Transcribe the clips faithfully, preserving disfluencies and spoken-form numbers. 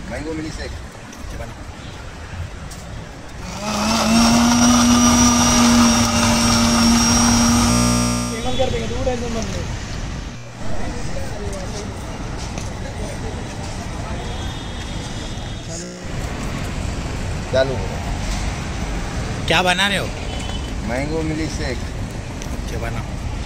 Mango मिली shake. कर देंगे तो टेंशन मत लो। चालू क्या बना रहे हो? Mango milkshake. क्या बना?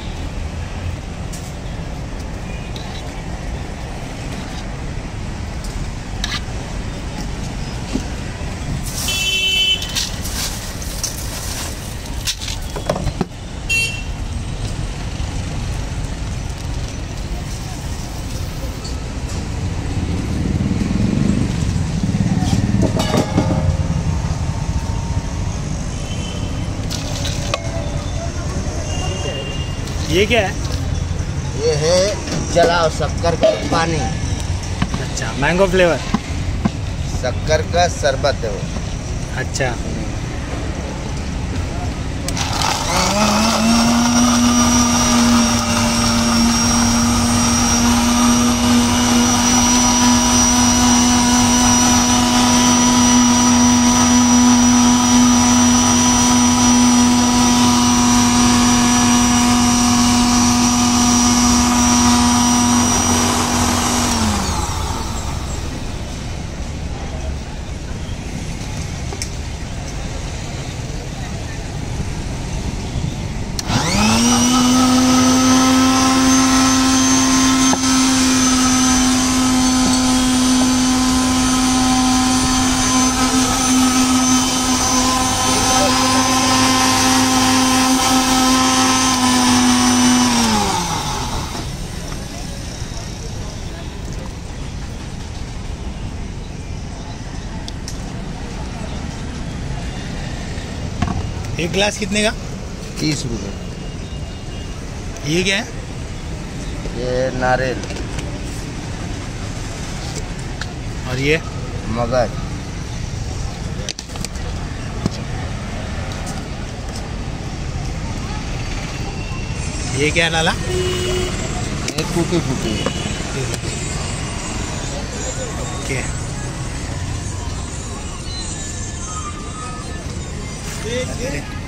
ये क्या है? ये है जलाओ शक्कर का पानी। अच्छा, मैंगो फ्लेवर। शक्कर का शरबत है वो। अच्छा, एक गिलास कितने का? तीस रुपये। ये क्या है? ये नारियल। और ये मगज। ये क्या डाला? ये टूटी फूटी। ओके।